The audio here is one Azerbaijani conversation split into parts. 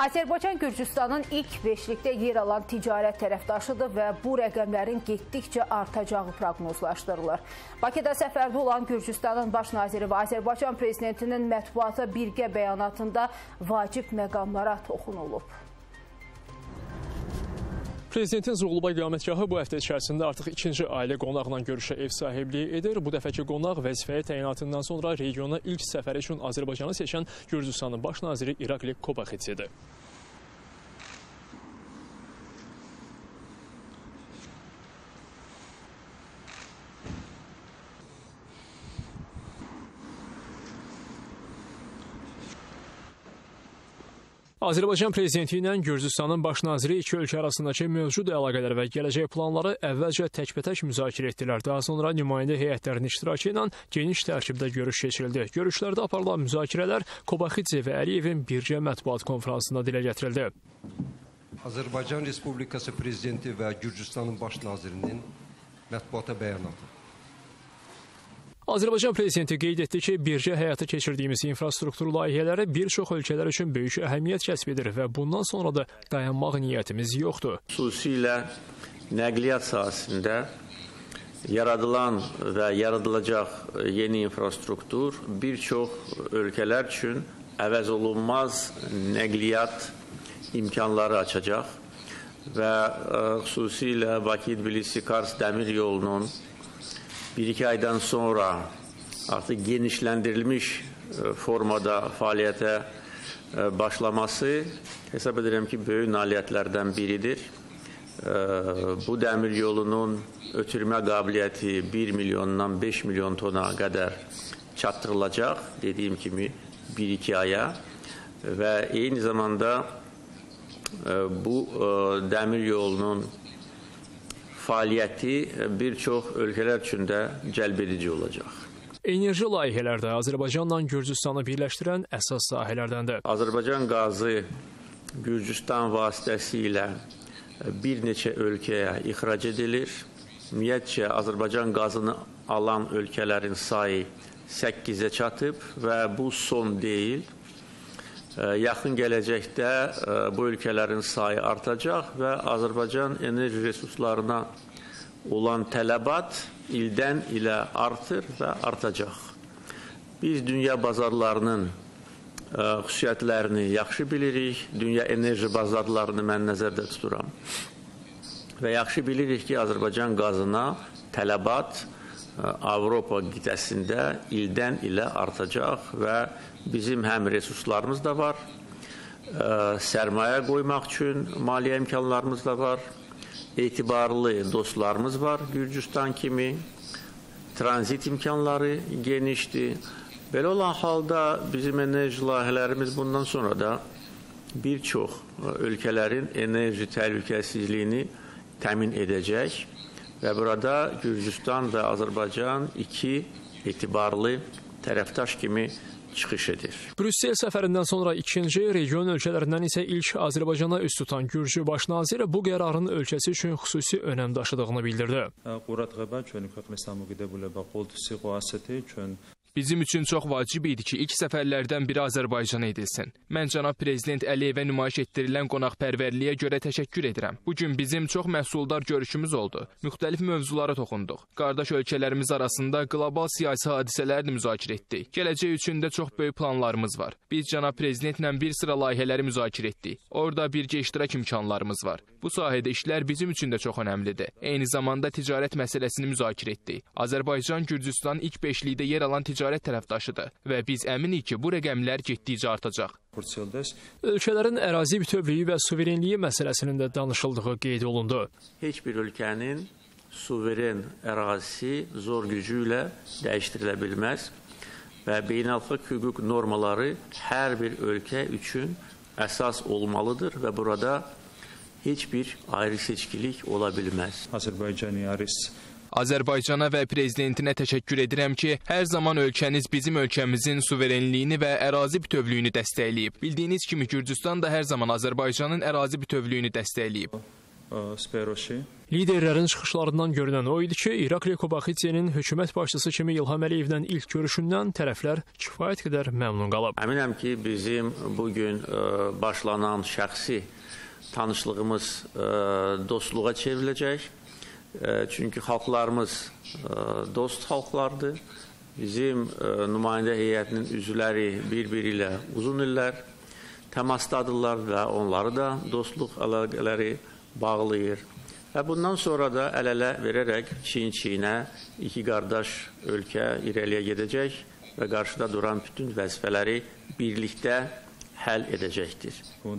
Azərbaycan Gürcüstanın ilk beşlikdə yer alan ticarət tərəfdaşıdır və bu rəqəmlərin getdikcə artacağı proqnozlaşdırılır. Bakıda səfərdə olan Gürcüstanın baş naziri və Azərbaycan prezidentinin mətbuata birgə bəyanatında vacib məqamlara toxunulub. Prezidentin Zuğulba iqamətgahı bu həftə içərisində artıq ikinci ailə qonaqla görüşə ev sahibliyi edir. Bu dəfəki qonaq vəzifəyə təyinatından sonra regiona ilk səfəri üçün Azərbaycanı seçən Gürcüstanın baş naziri İrakli Kobaxitsidir. Azərbaycan prezidenti ilə Gürcüstanın baş naziri iki ölkə arasındakı mövcud əlaqələr və gələcək planları əvvəlcə təkbətək müzakirə etdilər. Daha sonra nümayəndə heyətlərinin iştirakı ilə geniş tərkibdə görüş keçirildi. Görüşlərdə aparılan müzakirələr Kobaxitsi və Əliyevin birgə mətbuat konfransında dilə gətirildi. Azərbaycan Respublikası prezidenti və Gürcüstanın baş nazirinin mətbuata bəyanatı. Azərbaycan prezidenti qeyd etdi ki, birgə həyata keçirdiyimiz infrastruktur layihələri bir çox ölkələr üçün böyük əhəmiyyət kəsb edir və bundan sonra da dayanmaq niyyətimiz yoxdur. Xüsusilə nəqliyyat sahəsində yaradılan və yaradılacaq yeni infrastruktur bir çox ölkələr üçün əvəz olunmaz nəqliyyat imkanları açacaq və xüsusilə Bakı-Tbilisi-Kars dəmir yolunun bir-iki aydan sonra artıq genişləndirilmiş formada fəaliyyətə başlaması hesab edirəm ki, böyük nailiyyətlərdən biridir. Bu dəmir yolunun ötürmə qabiliyyəti 1 milyondan 5 milyon tona qədər çatdırılacaq, dediyim kimi 1-2 aya və eyni zamanda bu dəmir yolunun fəaliyyəti bir çox ölkələr üçün də cəlbedici olacaq. Enerji layihələri də Azərbaycanla Gürcüstanı birləşdirən əsas sahələrdəndir. Azərbaycan qazı Gürcüstan vasitəsilə bir neçə ölkəyə ixrac edilir. Ümumiyyətcə, Azərbaycan qazını alan ölkələrin sayı 8-ə çatıb və bu son deyil. Yaxın gələcəkdə bu ölkələrin sayı artacaq və Azərbaycan enerji resurslarına olan tələbat ildən ilə artır və artacaq. Biz dünya bazarlarının xüsusiyyətlərini yaxşı bilirik, dünya enerji bazarlarını mən nəzərdə tuturam və yaxşı bilirik ki, Azərbaycan qazına tələbat Avropa qitəsində ildən ilə artacaq və bizim həm resurslarımız da var, sərmayə qoymaq üçün maliyyə imkanlarımız da var, etibarlı dostlarımız var Gürcüstan kimi, tranzit imkanları genişdir. Belə olan halda bizim enerji layihələrimiz bundan sonra da bir çox ölkələrin enerji təhlükəsizliyini təmin edəcək. Və burada Gürcüstan və Azərbaycan iki etibarlı tərəfdaş kimi çıxış edir. Brüssel səfərindən sonra ikinci, region ölkələrindən isə ilk Azərbaycana üst tutan Gürcü baş naziri bu qərarın ölkəsi üçün xüsusi önəm daşıdığını bildirdi. Bizim üçün çox vacib idi ki, ilk səfərlərdən biri Azərbaycana edilsin. Mən cənab prezident Əliyevə nümayiş etdirilən qonaqpərvərliyə görə təşəkkür edirəm. Bugün bizim çox məhsuldar görüşümüz oldu. Müxtəlif mövzulara toxunduq. Qardaş ölkələrimiz arasında qlobal siyasi hadisələri müzakirə etdik. Gələcək üçün də çox böyük planlarımız var. Biz cənab prezidentlə bir sıra layihələri müzakirə etdik. Orada birgə iştirak imkanlarımız var. Bu sahədə işlər bizim üçün də çox önəmlidir. Eyni zamanda ticarət məsələsini müzakirə etdik. Azərbaycan Gürcüstan ilk beşlikdə yer alan ticarət tərəfdaşıdır və biz əminik ki, bu rəqəmlər getdikcə artacaq. Ölkələrin ərazi bütövlüyü və suverenliyi məsələsinin də danışıldığı qeyd olundu. Heç bir ölkənin suveren ərazisi zor gücü ilə dəyişdirilə bilməz və beynəlxalq hüquq normaları hər bir ölkə üçün əsas olmalıdır və burada heç bir ayrı seçkilik ola bilməz. Azərbaycana və prezidentinə təşəkkür edirəm ki, hər zaman ölkəniz bizim ölkəmizin suverenliyini və ərazi bütövlüyünü dəstəkləyib. Bildiyiniz kimi Gürcüstan da hər zaman Azərbaycanın ərazi bütövlüyünü dəstəkləyib. sferoshi. Liderlərin çıxışlarından görünən o idi ki, İrakli Kobaxidzenin hökumət başçısı kimi İlham Əliyevlə ilk görüşündən tərəflər kifayət qədər məmnun qalıb. Əminəm ki, bizim bugün başlanan şəxsi tanışlığımız dostluğa çevriləcək. Çünki xalqlarımız dost xalqlardır. Bizim nümayəndə heyətinin üzvləri bir-biri ilə uzun illər təmasdadırlar və onları da dostluq əlaqələri bağlayır. Və bundan sonra da əl-ələ verərək çiyin-çiyinə iki qardaş ölkə irəliyə gedəcək və qarşıda duran bütün vəzifələri birlikdə həll edəcəkdir.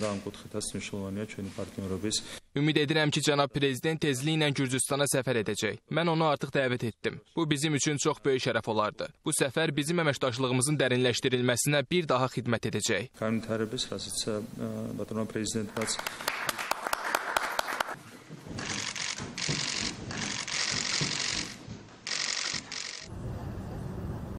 Ümid edirəm ki, cənab prezident tezliklə Gürcüstana səfər edəcək. Mən onu artıq dəvət etdim. Bu bizim üçün çox böyük şərəf olardı. Bu səfər bizim əməkdaşlığımızın dərinləşdirilməsinə bir daha xidmət edəcək.